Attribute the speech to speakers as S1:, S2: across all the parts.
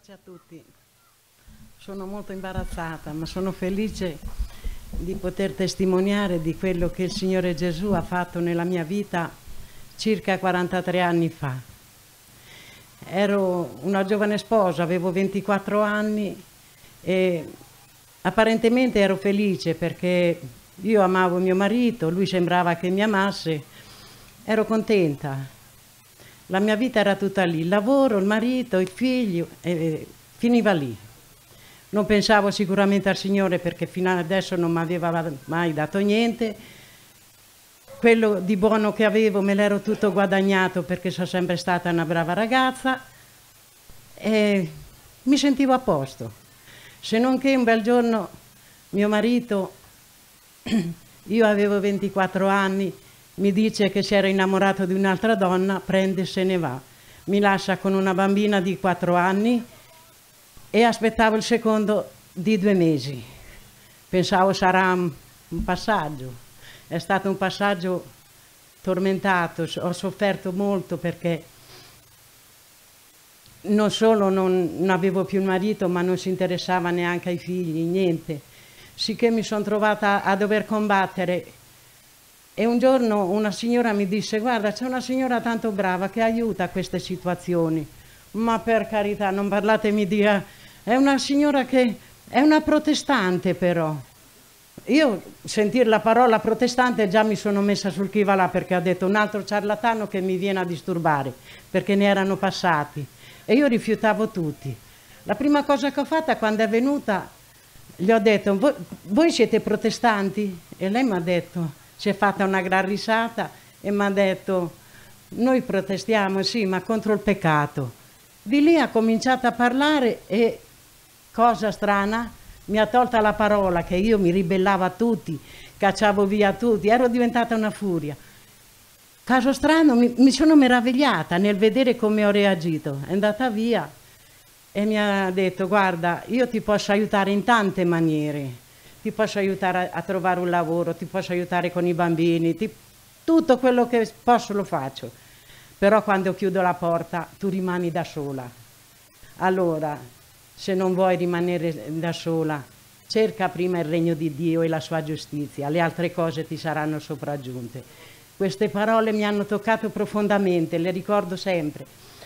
S1: Pace a tutti. Sono molto imbarazzata, ma sono felice di poter testimoniare di quello che il Signore Gesù ha fatto nella mia vita circa 43 anni fa. Ero una giovane sposa, avevo 24 anni e apparentemente ero felice perché io amavo mio marito, lui sembrava che mi amasse, ero contenta. La mia vita era tutta lì, il lavoro, il marito, il figlio, finiva lì. Non pensavo sicuramente al Signore perché fino ad adesso non mi aveva mai dato niente. Quello di buono che avevo me l'ero tutto guadagnato perché sono sempre stata una brava ragazza e mi sentivo a posto. Se non che un bel giorno mio marito, io avevo 24 anni, mi dice che si era innamorato di un'altra donna, prende e se ne va. Mi lascia con una bambina di 4 anni e aspettavo il secondo di 2 mesi. Pensavo sarà un passaggio. È stato un passaggio tormentato, ho sofferto molto perché non solo non avevo più il marito, ma non si interessava neanche ai figli, niente. Sicché mi sono trovata a dover combattere. E un giorno una signora mi disse: guarda, c'è una signora tanto brava che aiuta queste situazioni. Ma per carità, non parlatemi di... È una signora che è una protestante però. Io sentire la parola protestante già mi sono messa sul chi va là perché ho detto un altro ciarlatano che mi viene a disturbare, perché ne erano passati. E io rifiutavo tutti. La prima cosa che ho fatta quando è venuta, gli ho detto: voi siete protestanti? E lei mi ha detto... Si è fatta una gran risata e mi ha detto: noi protestiamo, sì, ma contro il peccato. Di lì ha cominciato a parlare e, cosa strana, mi ha tolta la parola che io mi ribellavo a tutti, cacciavo via tutti, ero diventata una furia. Caso strano, mi sono meravigliata nel vedere come ho reagito. È andata via e mi ha detto: guarda, io ti posso aiutare in tante maniere. Ti posso aiutare a trovare un lavoro, ti posso aiutare con i bambini, tutto quello che posso lo faccio. Però quando chiudo la porta tu rimani da sola. Allora, se non vuoi rimanere da sola, cerca prima il regno di Dio e la sua giustizia, le altre cose ti saranno sopraggiunte. Queste parole mi hanno toccato profondamente, le ricordo sempre.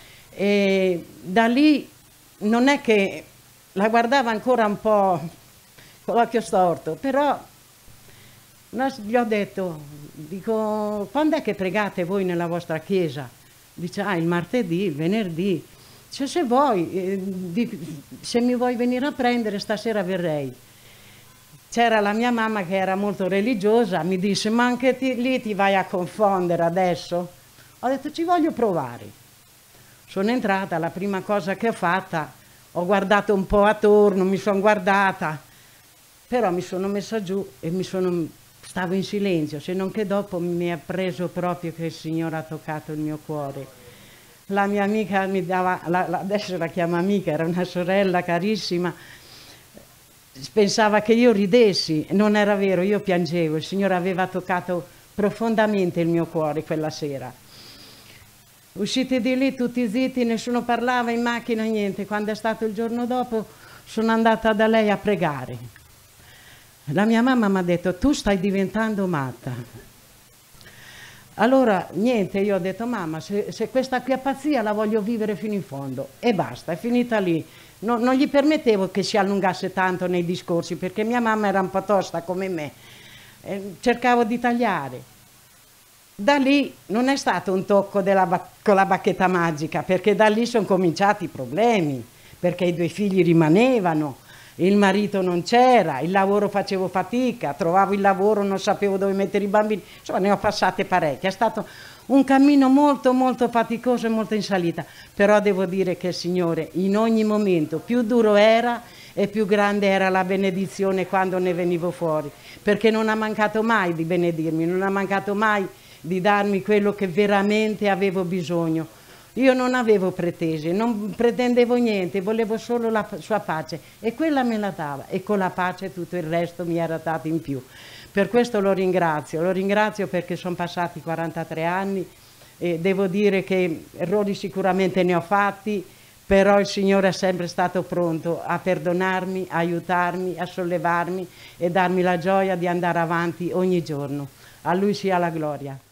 S1: E da lì non è che la guardava ancora un po' con l'occhio storto, però gli ho detto, dico, quando è che pregate voi nella vostra chiesa? Dice, il martedì, il venerdì. Dice, se vuoi, se mi vuoi venire a prendere stasera verrei. C'era la mia mamma che era molto religiosa, mi disse, ma anche lì ti vai a confondere adesso? Ho detto, ci voglio provare. Sono entrata, la prima cosa che ho fatta, ho guardato un po' attorno, mi sono guardata, però mi sono messa giù e stavo in silenzio, se non che dopo mi ha preso proprio che il Signore ha toccato il mio cuore. La mia amica mi dava, adesso la chiamo amica, era una sorella carissima, pensava che io ridessi, non era vero, io piangevo, il Signore aveva toccato profondamente il mio cuore quella sera. Usciti di lì tutti zitti, nessuno parlava in macchina, niente. Quando è stato il giorno dopo sono andata da lei a pregare. La mia mamma mi ha detto, tu stai diventando matta. Allora, niente, io ho detto, mamma, se questa qui è pazzia la voglio vivere fino in fondo. E basta, è finita lì. Non gli permettevo che si allungasse tanto nei discorsi, perché mia mamma era un po' tosta come me. Cercavo di tagliare. Da lì non è stato un tocco con la bacchetta magica, perché da lì sono cominciati i problemi, perché i 2 figli rimanevano. Il marito non c'era, il lavoro facevo fatica, trovavo il lavoro, non sapevo dove mettere i bambini, insomma ne ho passate parecchie. È stato un cammino molto molto faticoso e molto in salita, però devo dire che il Signore in ogni momento più duro era e più grande era la benedizione quando ne venivo fuori, perché non ha mancato mai di benedirmi, non ha mancato mai di darmi quello che veramente avevo bisogno. Io non avevo pretese, non pretendevo niente, volevo solo la sua pace e quella me la dava e con la pace tutto il resto mi era dato in più. Per questo lo ringrazio perché sono passati 43 anni e devo dire che errori sicuramente ne ho fatti, però il Signore è sempre stato pronto a perdonarmi, a aiutarmi, a sollevarmi e darmi la gioia di andare avanti ogni giorno. A Lui sia la gloria.